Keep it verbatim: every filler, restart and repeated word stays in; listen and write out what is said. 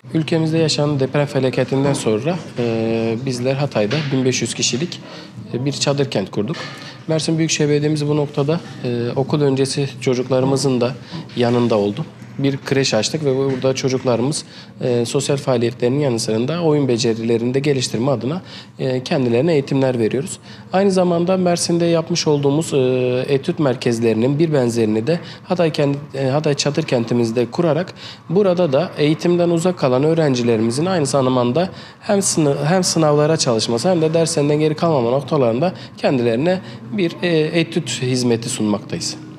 Ülkemizde yaşanan deprem felaketinden sonra e, bizler Hatay'da bin beş yüz kişilik e, bir çadır kent kurduk. Mersin Büyükşehir Belediye'miz bu noktada e, okul öncesi çocuklarımızın da yanında oldu. Bir kreş açtık ve burada çocuklarımız e, sosyal faaliyetlerinin yanı sıra oyun becerilerini de geliştirme adına e, kendilerine eğitimler veriyoruz. Aynı zamanda Mersin'de yapmış olduğumuz e, etüt merkezlerinin bir benzerini de Hatay, kent, e, Hatay Çadır Kentimizde kurarak burada da eğitimden uzak kalan öğrencilerimizin aynı zamanda hem, sınav, hem sınavlara çalışması hem de derslerinden geri kalmama noktalarında kendilerine bir e, etüt hizmeti sunmaktayız.